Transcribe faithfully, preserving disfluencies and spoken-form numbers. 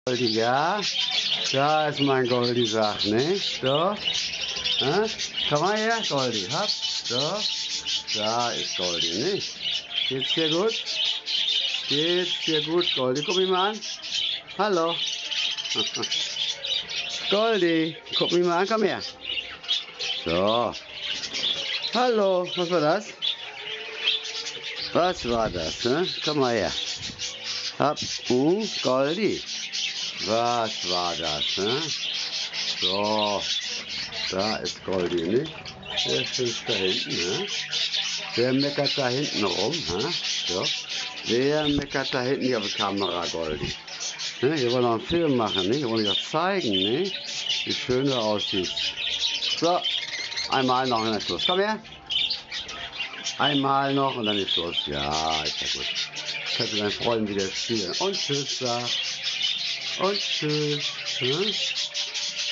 Goldi, ja. Da ist mein Goldi, sag, ne? So. Ja? Komm mal her, Goldi. Hopp. So. Da ist Goldi, ne? Geht's dir gut? Geht's dir gut, Goldi? Guck mich mal an. Hallo. Goldi, guck mich mal an, komm her. So. Hallo, was war das? Was war das, ne? Komm mal her. Hopp. Uh, Goldi. Was war das, ne? So, da ist Goldi, ne? Der sitzt da hinten, ne? Wer meckert da hinten rum, ne? So. Wer meckert da hinten hier auf der Kamera, Goldi? Ne? Hier wollen wir noch einen Film machen, ne? Hier wollen wir das zeigen, ne? Wie schön du aussiehst. So, einmal noch und dann ist Schluss. Komm her. Einmal noch und dann ist Schluss. Ja, ist ja gut. Kannst du deinen Freunden wieder spielen. Und tschüss, sag. Und tschüss. Hm?